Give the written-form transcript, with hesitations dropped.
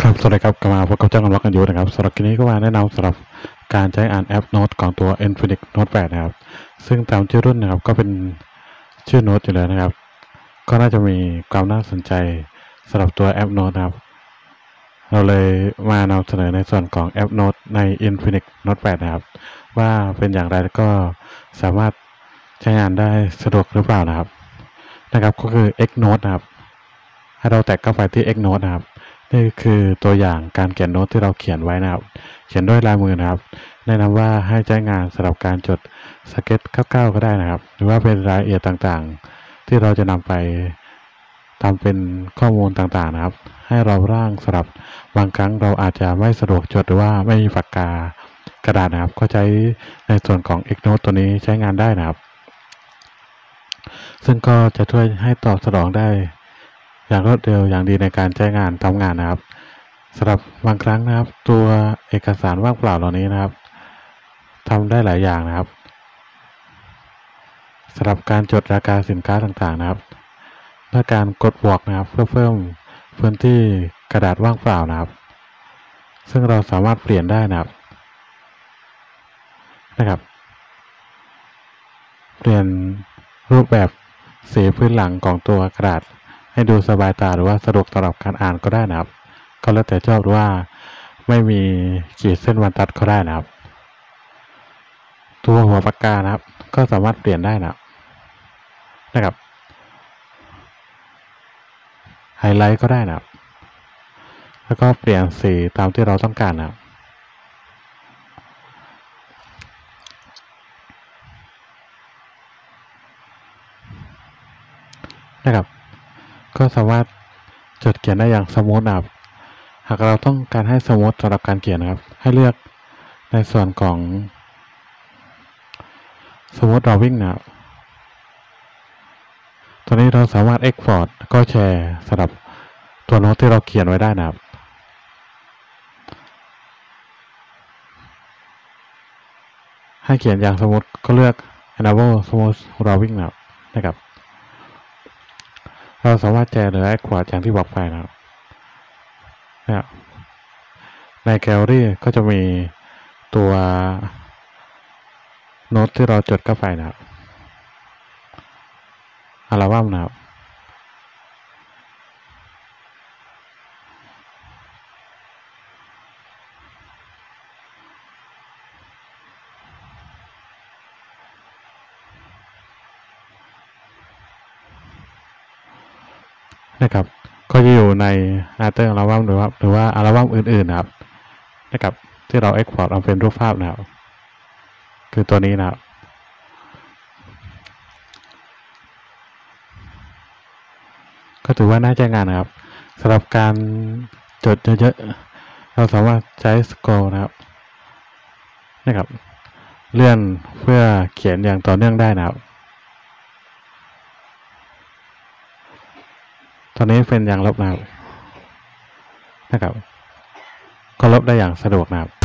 ครับสวัสดีครับกลับมาพบกับเจ้ากันวักกันอยู่นะครับสำหรับคลิปนี้ก็มาแนะนำสำหรับการใช้อ่านแอปโน้ตของตัว Infinix Note 8นะครับซึ่งตามชื่อรุ่นนะครับก็เป็นชื่อโน้ตอยู่แล้วนะครับก็น่าจะมีความน่าสนใจสำหรับตัวแอปโน้ตนะครับเราเลยมานำเสนอในส่วนของแอปโน้ตใน Infinix Note 8นะครับว่าเป็นอย่างไรแล้วก็สามารถใช้งานได้สะดวกหรือเปล่านะครับก็คือ X Note นะครับให้เราแตะเข้าไปที่ X Note นะครับนี่คือตัวอย่างการเขียนโน้ตที่เราเขียนไว้นะครับเขียนด้วยลายมือนะครับแนะนำว่าให้ใช้งานสำหรับการจดสเก็ตคร่าวๆก็ได้นะครับหรือว่าเป็นรายละเอียดต่างๆที่เราจะนำไปทำเป็นข้อมูลต่างๆนะครับให้เราร่างสำหรับบางครั้งเราอาจจะไม่สะดวกจดหรือว่าไม่มีปากกากระดาษนะครับก็ใช้ในส่วนของ X Note ตัวนี้ใช้งานได้นะครับซึ่งก็จะช่วยให้ตอบสนองได้อย่างรวดเร็วอย่างดีในการใช้งานทำงานนะครับสำหรับบางครั้งนะครับตัวเอกสารว่างเปล่าเหล่านี้นะครับทำได้หลายอย่างนะครับสำหรับการจดราคาสินค้าต่างๆนะครับและการกดบวกนะครับเพื่อเพิ่มพื้นที่กระดาษว่างเปล่านะครับซึ่งเราสามารถเปลี่ยนได้นะครับเปลี่ยนรูปแบบสีพื้นหลังของตัวกระดาษให้ดูสบายตาหรือว่าสะดวกสำหรับการอ่านก็ได้นะครับก็แล้วแต่ชอบหรือว่าไม่มีขีดเส้นบรรทัดก็ได้นะครับตัวหัวปากกานะครับก็สามารถเปลี่ยนได้นะครับไฮไลท์ก็ได้นะครับแล้วก็เปลี่ยนสีตามที่เราต้องการนะครับก็สามารถจดเขียนได้อย่างสมูทนะครับหากเราต้องการให้สมูทสำหรับการเขียนนะครับให้เลือกในส่วนของสมูทดรอวิ่งนะครับตัวนี้เราสามารถ Export ก็แชร์สำหรับตัวโน้ตที่เราเขียนไว้ได้นะครับให้เขียนอย่างสมูทก็เลือก Enable Smooth Drawing นะครับเราสามารถแชร์หรือ Export อย่างที่บอกไปนะครับในแกลเลอรี่ก็จะมีตัวโน้ตที่เราจดเข้าไปนะครับอัลบั้มนะครับก็จะอยู่ในอาร์เตอร์อัลบั้มหรือว่าอัลบั้มอื่นๆนะครับที่เรา Export เอาเป็นรูปภาพนะครับคือตัวนี้นะครับก็ถือว่าน่าใช้งานนะครับสำหรับการจดเยอะๆเราสามารถใช้สโครลนะครับเลื่อนเพื่อเขียนอย่างต่อเนื่องได้ตอนนี้เป็นอย่างลบนะครับก็ลบได้อย่างสะดวกนะครับ